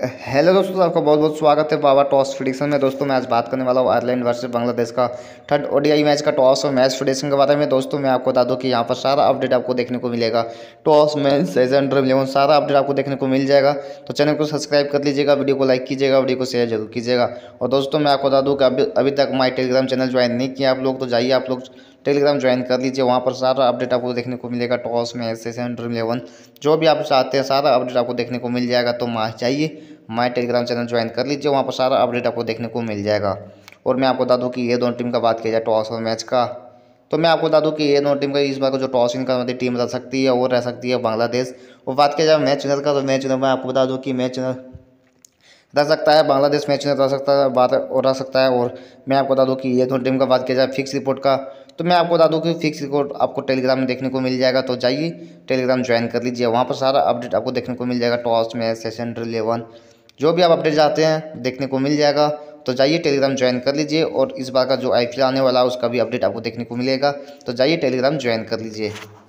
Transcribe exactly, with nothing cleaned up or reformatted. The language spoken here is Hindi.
हेलो दोस्तों, आपका बहुत बहुत स्वागत है पावर टॉस प्रेडिक्शन में। दोस्तों मैं आज बात करने वाला हूँ आयरलैंड वर्सेस बांग्लादेश का थर्ड ओडीआई मैच का टॉस और मैच प्रेडिक्शन के बारे में। दोस्तों मैं आपको बता दूं कि यहाँ पर सारा अपडेट आपको देखने को मिलेगा। Toss match session Dream Eleven सारा अपडेट आपको देखने को मिल जाएगा। तो चैनल को सब्सक्राइब कर लीजिएगा, वीडियो को लाइक कीजिएगा, वीडियो को शेयर जरूर कीजिएगा। और दोस्तों मैं आपको बता दूँ कि अभी अभी तक माई टेलीग्राम चैनल ज्वाइन नहीं किया आप लोग, तो जाइए आप लोग टेलीग्राम ज्वाइन कर लीजिए। वहाँ पर सारा अपडेट आपको देखने को मिलेगा। Toss match session Dream Eleven जो भी आप चाहते हैं सारा अपडेट आपको देखने को मिल जाएगा। तो माँ चाहिए माय टेलीग्राम चैनल ज्वाइन कर लीजिए, वहाँ पर सारा अपडेट आपको देखने को मिल जाएगा। और मैं आपको बता दूं कि ये दोनों टीम का बात किया जाए टॉस और मैच का, तो मैं आपको बता दूं कि ये दोनों टीम का इस बार का जो टॉस इनका मतलब टीम रह सकती है वो रह सकती है बांग्लादेश। और बात किया जाए मैच विनर का, तो मैच विनर मैं आपको बता दूँ कि मैच विनर रह सकता है बांग्लादेश, मैच विनर रह सकता है बात और रह सकता है। और मैं आपको बता दूं कि ये दोनों टीम का बात किया जाए फिक्स रिपोर्ट का, तो मैं आपको बता दूं कि फिक्स रिपोर्ट आपको टेलीग्राम में देखने को मिल जाएगा। तो जाइए टेलीग्राम ज्वाइन कर लीजिए, वहाँ पर सारा अपडेट आपको देखने को मिल जाएगा। Toss match session Dream Eleven जो भी आप अपडेट चाहते हैं देखने को मिल जाएगा। तो जाइए टेलीग्राम ज्वाइन कर लीजिए, और इस बार का जो आईपीएल आने वाला है उसका भी अपडेट आपको देखने को मिलेगा। तो जाइए टेलीग्राम ज्वाइन कर लीजिए।